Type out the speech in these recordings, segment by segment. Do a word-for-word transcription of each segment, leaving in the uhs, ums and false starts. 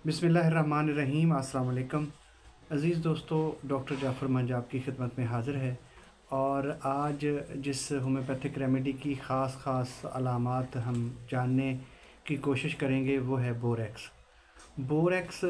बिस्मिल्लाहिर्रहमानिर्रहीम। अस्सलाम वालेकुम। अज़ीज़ दोस्तों, डॉक्टर जाफ़र मंज आपकी खिदमत में हाज़िर है और आज जिस होम्योपैथिक रेमेडी की ख़ास ख़ास अलामात हम जानने की कोशिश करेंगे वो है बोरेक्स। बोरेक्स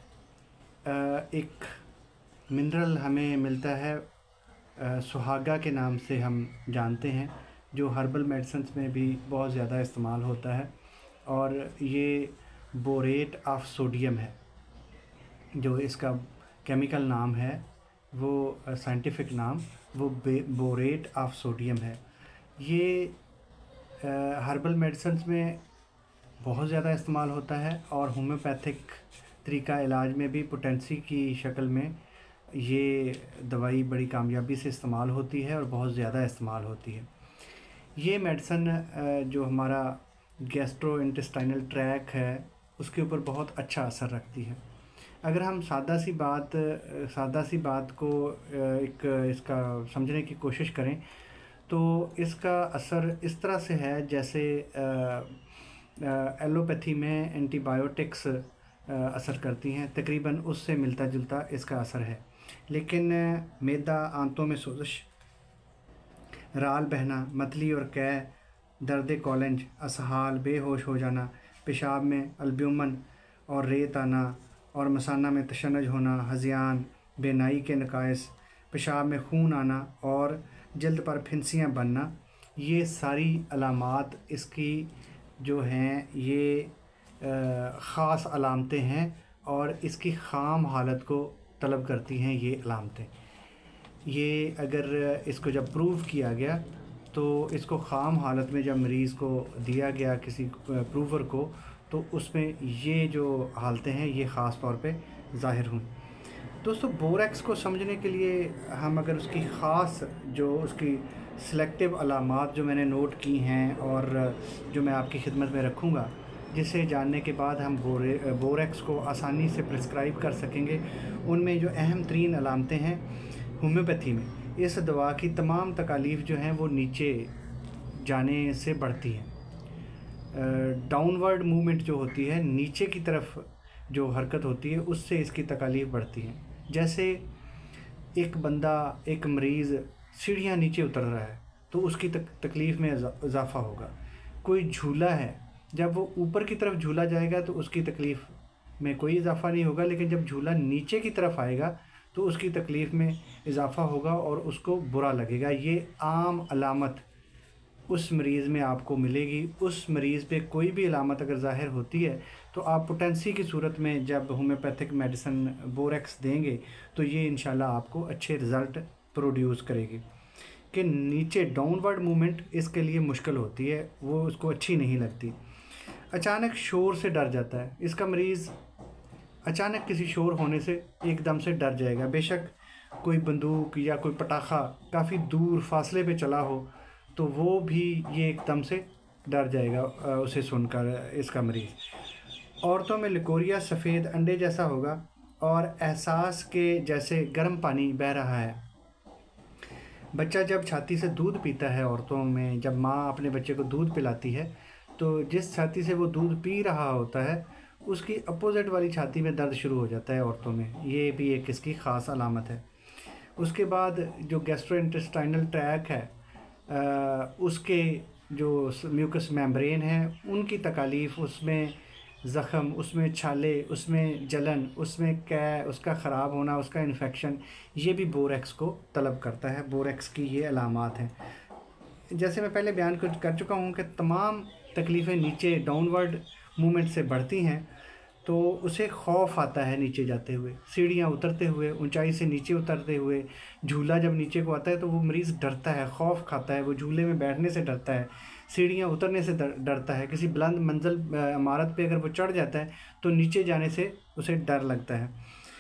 एक मिनरल हमें मिलता है, सुहागा के नाम से हम जानते हैं, जो हर्बल मेडिसिन्स में भी बहुत ज़्यादा इस्तेमाल होता है और ये बोरेट ऑफ सोडियम है जो इसका केमिकल नाम है, वो साइंटिफिक नाम वो बोरेट ऑफ सोडियम है। ये हर्बल मेडिसिन्स में बहुत ज़्यादा इस्तेमाल होता है और होम्योपैथिक तरीका इलाज में भी पोटेंसी की शक्ल में ये दवाई बड़ी कामयाबी से इस्तेमाल होती है और बहुत ज़्यादा इस्तेमाल होती है। ये मेडिसिन जो हमारा गैस्ट्रो इंटेस्टाइनल ट्रैक है उसके ऊपर बहुत अच्छा असर रखती है। अगर हम सादा सी बात सादा सी बात को एक इसका समझने की कोशिश करें तो इसका असर इस तरह से है जैसे एलोपैथी में एंटीबायोटिक्स असर करती हैं, तकरीबन उससे मिलता जुलता इसका असर है। लेकिन मैदा, आंतों में सोजिश, राल बहना, मतली और कै, दर्द कॉलेंज, असहाल, बेहोश हो जाना, पेशाब में अल्ब्यूमन और रेत आना और मसाना में तशन्नुज होना, हज़ियान, बेनाई के नकाइस, पेशाब में खून आना और जल्द पर फिंसियाँ बनना, ये सारी अलामात इसकी जो हैं ये ख़ास अलामतें हैं और इसकी ख़ाम हालत को तलब करती हैं ये अलामतें। ये अगर इसको जब प्रूव किया गया तो इसको ख़ाम हालत में जब मरीज़ को दिया गया किसी प्रूवर को, तो उसमें ये जो हालतें हैं ये ख़ास तौर पे ज़ाहिर हुई। दोस्तों, बोरेक्स को समझने के लिए हम अगर उसकी ख़ास जो उसकी सिलेक्टिव अलामात जो मैंने नोट की हैं और जो मैं आपकी खिदमत में रखूँगा, जिसे जानने के बाद हम बोरे बोरेक्स को आसानी से प्रिस्क्राइब कर सकेंगे, उनमें जो अहम तरीन अलामतें हैं होम्योपैथी में, इस दवा की तमाम तकालीफ़ जो हैं वो नीचे जाने से बढ़ती हैं। डाउनवर्ड मूवमेंट जो होती है, नीचे की तरफ जो हरकत होती है, उससे इसकी तकालीफ़ बढ़ती हैं। जैसे एक बंदा, एक मरीज़ सीढ़ियाँ नीचे उतर रहा है तो उसकी तक, तकलीफ़ में इजाफ़ा होगा। कोई झूला है, जब वो ऊपर की तरफ झूला जाएगा तो उसकी तकलीफ़ में कोई इजाफ़ा नहीं होगा, लेकिन जब झूला नीचे की तरफ आएगा तो उसकी तकलीफ़ में इजाफ़ा होगा और उसको बुरा लगेगा। ये आम अलामत उस मरीज़ में आपको मिलेगी। उस मरीज़ पे कोई भी अलामत अगर ज़ाहिर होती है तो आप पोटेंसी की सूरत में जब होम्योपैथिक मेडिसिन बोरेक्स देंगे तो ये इंशाल्लाह आपको अच्छे रिज़ल्ट प्रोड्यूस करेगी। कि नीचे डाउनवर्ड मूवमेंट इसके लिए मुश्किल होती है, वो उसको अच्छी नहीं लगती। अचानक शोर से डर जाता है, इसका मरीज़ अचानक किसी शोर होने से एकदम से डर जाएगा। बेशक कोई बंदूक या कोई पटाखा काफ़ी दूर फासले पे चला हो तो वो भी ये एकदम से डर जाएगा उसे सुनकर इसका मरीज़। औरतों में लिकोरिया सफ़ेद अंडे जैसा होगा और एहसास के जैसे गर्म पानी बह रहा है। बच्चा जब छाती से दूध पीता है, औरतों में जब माँ अपने बच्चे को दूध पिलाती है तो जिस छाती से वो दूध पी रहा होता है उसकी अपोजिट वाली छाती में दर्द शुरू हो जाता है औरतों में। ये भी एक इसकी ख़ास अलामत है। उसके बाद जो गैस्ट्रोइंटेस्टाइनल ट्रैक है आ, उसके जो म्यूकस मेम्ब्रेन है उनकी तकालीफ़, उसमें ज़ख़म, उसमें छाले, उसमें जलन, उसमें कै, उसका ख़राब होना, उसका इन्फेक्शन, ये भी बोरेक्स को तलब करता है। बोरेक्स की ये अलामात हैं। जैसे मैं पहले बयान कर चुका हूँ कि तमाम तकलीफ़ें नीचे डाउनवर्ड मूवमेंट से बढ़ती हैं तो उसे खौफ आता है नीचे जाते हुए, सीढ़ियाँ उतरते हुए, ऊंचाई से नीचे उतरते हुए। झूला जब नीचे को आता है तो वो मरीज़ डरता है, खौफ खाता है, वो झूले में बैठने से डरता है, सीढ़ियाँ उतरने से डरता है। किसी बुलंद मंजिल इमारत पे अगर वो चढ़ जाता है तो नीचे जाने से उसे डर लगता है।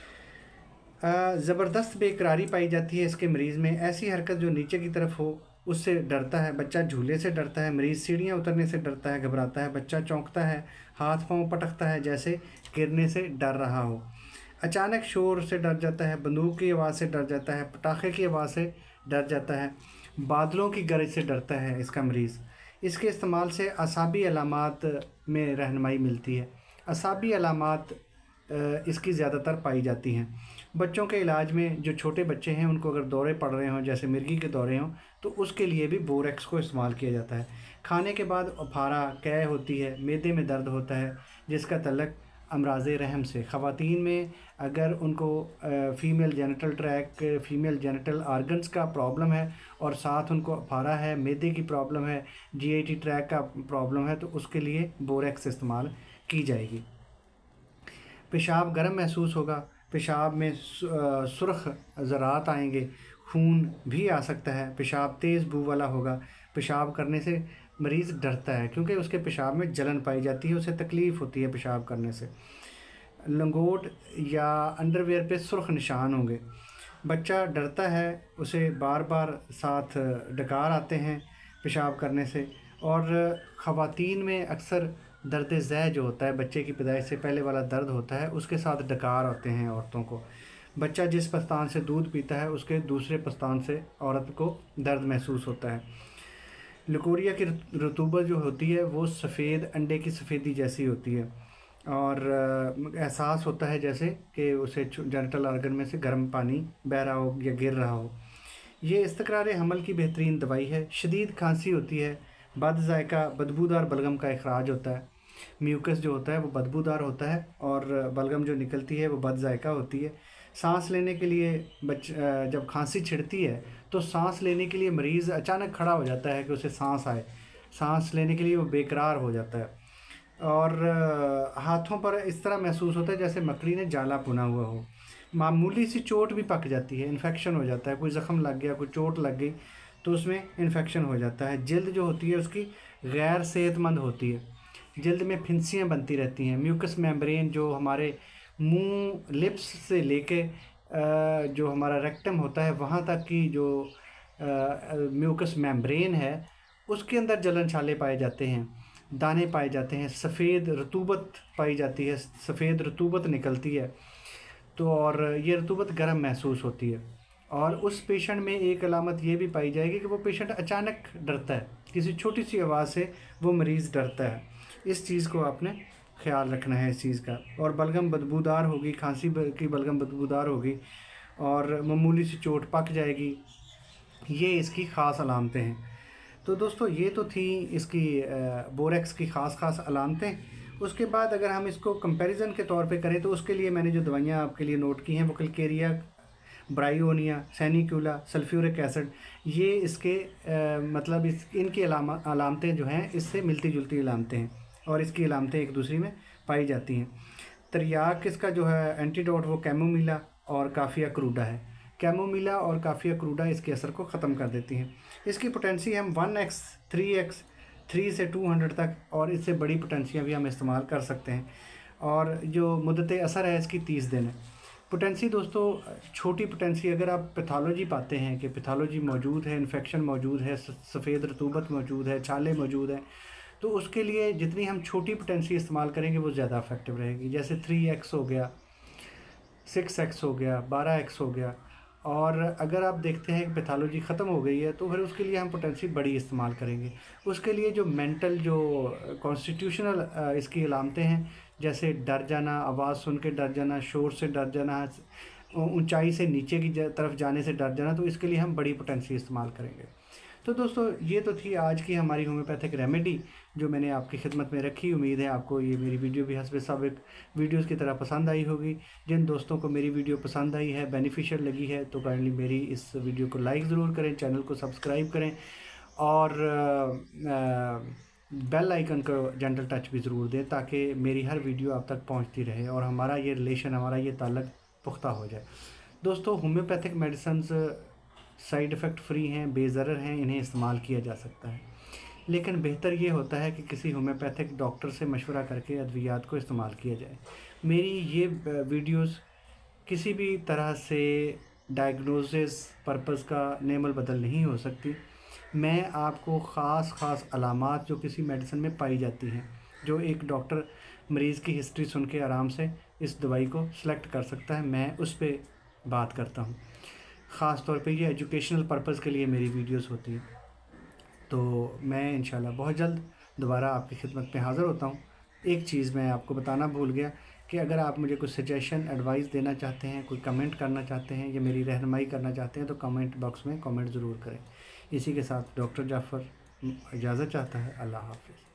ज़बरदस्त बेकरारी पाई जाती है इसके मरीज़ में। ऐसी हरकत जो नीचे की तरफ हो उससे डरता है। बच्चा झूले से डरता है, मरीज़ सीढ़ियाँ उतरने से डरता है, घबराता है, बच्चा चौंकता है, हाथ पांव पटकता है जैसे गिरने से डर रहा हो। अचानक शोर से डर जाता है, बंदूक की आवाज़ से डर जाता है, पटाखे की आवाज़ से डर जाता है, बादलों की गरज से डरता है इसका मरीज़। इसके इस्तेमाल से असाबी अलामात में रहनुमाई मिलती है। असाबी अलामात इसकी ज़्यादातर पाई जाती हैं। बच्चों के इलाज में जो छोटे बच्चे हैं उनको अगर दौरे पड़ रहे हों, जैसे मिर्गी के दौरे हों, तो उसके लिए भी बोरेक्स को इस्तेमाल किया जाता है। खाने के बाद अफारा, कै होती है, मैदे में दर्द होता है जिसका तल्लक अमराज़े रहम से, ख़वातीन में अगर उनको female genital tract, female genital organs का प्रॉब्लम है और साथ उनको अफारा है, मैदे की प्रॉब्लम है, जीआईटी ट्रैक का प्रॉब्लम है, तो उसके लिए बोरेक्स इस्तेमाल की जाएगी। पेशाब गर्म महसूस होगा, पेशाब में सुर्ख ज़रात आएंगे, खून भी आ सकता है, पेशाब तेज़ बू वाला होगा, पेशाब करने से मरीज़ डरता है क्योंकि उसके पेशाब में जलन पाई जाती है, उसे तकलीफ़ होती है पेशाब करने से। लंगोट या अंडरवेयर पे सुर्ख निशान होंगे, बच्चा डरता है, उसे बार बार साथ डकार आते हैं पेशाब करने से। और ख़वातीन में अक्सर दर्द ज़ै जो होता है, बच्चे की पैदाइश से पहले वाला दर्द होता है, उसके साथ डकार आते हैं औरतों को। बच्चा जिस पस्तान से दूध पीता है उसके दूसरे पस्तान से औरत को दर्द महसूस होता है। लिकोरिया की रतूबत जो होती है वो सफ़ेद अंडे की सफ़ेदी जैसी होती है और एहसास होता है जैसे कि उसे जेनिटल आर्गन में से गर्म पानी बह रहा हो या गिर रहा हो। ये इस्तक़रार हमल की बेहतरीन दवाई है। शदीद खांसी होती है, बद जायका बदबूदार बलगम का इखराज होता है, म्यूकस जो होता है वो बदबूदार होता है और बलगम जो निकलती है वो बद जायका होती है। सांस लेने के लिए बच जब खांसी छिड़ती है तो सांस लेने के लिए मरीज़ अचानक खड़ा हो जाता है कि उसे सांस आए, सांस लेने के लिए वो बेकरार हो जाता है और हाथों पर इस तरह महसूस होता है जैसे मकड़ी ने जाला बुना हुआ हो। मामूली सी चोट भी पक जाती है, इन्फेक्शन हो जाता है, कोई ज़ख़म लग गया, कोई चोट लग गई तो उसमें इन्फेक्शन हो जाता है। जल्द जो होती है उसकी गैर सेहतमंद होती है, जल्द में फिंसियाँ बनती रहती हैं। म्यूकस मेम्ब्रेन जो हमारे मुंह लिप्स से लेके जो हमारा रेक्टम होता है वहाँ तक की जो म्यूकस मेम्ब्रेन है उसके अंदर जलन छाले पाए जाते हैं, दाने पाए जाते हैं, सफ़ेद रतूबत पाई जाती है, सफ़ेद रतूबत निकलती है तो और ये रतूबत गर्म महसूस होती है। और उस पेशेंट में एक अलामत ये भी पाई जाएगी कि वो पेशेंट अचानक डरता है, किसी छोटी सी आवाज़ से वो मरीज़ डरता है। इस चीज़ को आपने ख्याल रखना है इस चीज़ का। और बलगम बदबूदार होगी, खांसी की बलगम बदबूदार होगी और मामूली सी चोट पक जाएगी, ये इसकी ख़ास अलामतें हैं। तो दोस्तों ये तो थी इसकी बोरेक्स की ख़ास ख़ास अलामतें। उसके बाद अगर हम इसको कंपैरिजन के तौर पे करें तो उसके लिए मैंने जो दवाइयाँ आपके लिए नोट की हैं वो calcarea, bryonia, sanicula, sulphuric acid, ये इसके आ, मतलब इस इनकी अलामा अलामतें जो हैं इससे मिलती जुलती अलामतें हैं और इसकी अलामतें एक दूसरी में पाई जाती हैं। तरियाक इसका जो है एंटीडोट वो कैमोमिला और काफिया क्रूडा है। कैमोमिला और काफिया क्रूडा इसके असर को ख़त्म कर देती हैं। इसकी पोटेंसी हम one X, three X, three से टू हंड्रेड तक और इससे बड़ी पोटेंसियाँ भी हम इस्तेमाल कर सकते हैं और जो मुद्दत असर है इसकी तीस दिन है। पोटेंसी दोस्तों छोटी पोटेंसी अगर आप पैथोलॉजी पाते हैं कि पैथोलॉजी मौजूद है, इन्फेक्शन मौजूद है, सफ़ेद रतूबत मौजूद है, छाले मौजूद हैं, तो उसके लिए जितनी हम छोटी पोटेंसी इस्तेमाल करेंगे वो ज़्यादा इफेक्टिव रहेगी। जैसे थ्री एक्स हो गया, सिक्स एक्स हो गया, बारह एक्स हो गया। और अगर आप देखते हैं कि पैथोलॉजी ख़त्म हो गई है तो फिर उसके लिए हम पोटेंसी बड़ी इस्तेमाल करेंगे। उसके लिए जो मेंटल जो कॉन्स्टिट्यूशनल इसकी अलामतें हैं, जैसे डर जाना, आवाज़ सुन के डर जाना, शोर से डर जाना, ऊंचाई से नीचे की तरफ जाने से डर जाना, तो इसके लिए हम बड़ी पोटेंसी इस्तेमाल करेंगे। तो दोस्तों ये तो थी आज की हमारी होम्योपैथिक रेमेडी जो मैंने आपकी खिदमत में रखी। उम्मीद है आपको ये मेरी वीडियो भी हस्ब साबिक वीडियोस की तरह पसंद आई होगी। जिन दोस्तों को मेरी वीडियो पसंद आई है, बेनिफिशियल लगी है, तो काइंडली मेरी इस वीडियो को लाइक ज़रूर करें, चैनल को सब्सक्राइब करें और बेल आइकन को जेंटल टच भी ज़रूर दें ताकि मेरी हर वीडियो आप तक पहुँचती रहे और हमारा ये रिलेशन, हमारा ये ताल्लुक़ पुख्ता हो जाए। दोस्तों homeopathic medicine side effect free हैं, बेज़रर हैं, इन्हें इस्तेमाल किया जा सकता है, लेकिन बेहतर ये होता है कि किसी होम्योपैथिक डॉक्टर से मशवरा करके अद्वियात को इस्तेमाल किया जाए। मेरी ये वीडियोस किसी भी तरह से डायग्नोसिस पर्पस का नेमल बदल नहीं हो सकती। मैं आपको ख़ास ख़ास अलामात जो किसी मेडिसिन में पाई जाती हैं, जो एक डॉक्टर मरीज़ की हिस्ट्री सुन के आराम से इस दवाई को सिलेक्ट कर सकता है, मैं उस पर बात करता हूँ। ख़ास तौर पे ये एजुकेशनल पर्पज़ के लिए मेरी वीडियोस होती हैं। तो मैं इंशाल्लाह बहुत जल्द दोबारा आपकी खिदमत में हाज़िर होता हूँ। एक चीज़ मैं आपको बताना भूल गया कि अगर आप मुझे कुछ सजेशन एडवाइस देना चाहते हैं, कोई कमेंट करना चाहते हैं या मेरी रहनुमाई करना चाहते हैं तो कमेंट बॉक्स में कमेंट ज़रूर करें। इसी के साथ डॉक्टर जाफ़र इजाज़त चाहता है। अल्लाह हाफ़िज़।